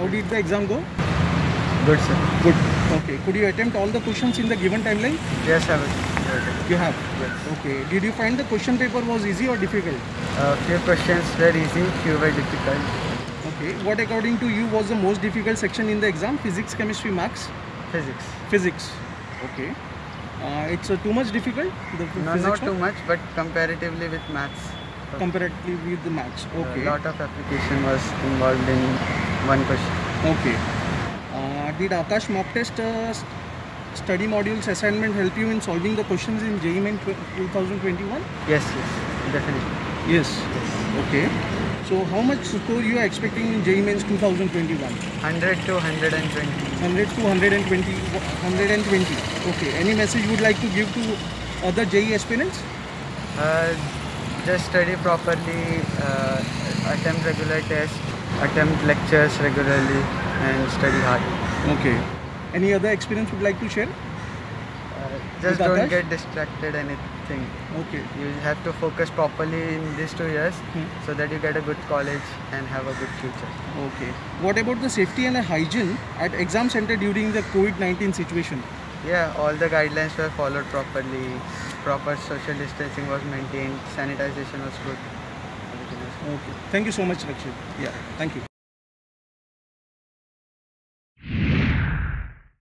did the exam go? Good, sir. Good. Okay. Could you attempt all the questions in the given timeline? Yes, I will. You have? Yes. Okay. Did you find the question paper was easy or difficult? Few questions were easy, few were difficult. Okay. What according to you was the most difficult section in the exam? Physics, chemistry, maths? Physics. Physics. Okay. It's too much difficult? The No, physics not too one? much, but comparatively with maths. Comparatively with the maths. Okay. A lot of application was involved in one question. Okay. Did Akash mock test study modules assignment help you in solving the questions in JEE Main 2021? Yes, definitely. Yes. Okay. So how much score you are expecting in JEE Mains 2021? 100 to 120. 100 to 120. 120. Okay. Any message you would like to give to other JEE aspirants? Just study properly, attempt regular tests, attempt lectures regularly, and study hard. Okay. Any other experience would like to share? Just With don't Akash? get distracted anything. Okay. You have to focus properly in these 2 years so that you get a good college and have a good future. Okay. What about the safety and hygiene at exam center during the COVID-19 situation? Yeah, all the guidelines were followed properly. Proper social distancing was maintained. Sanitization was good. Everything was good. Okay. Thank you so much, Rakshit. Yeah. Thank you.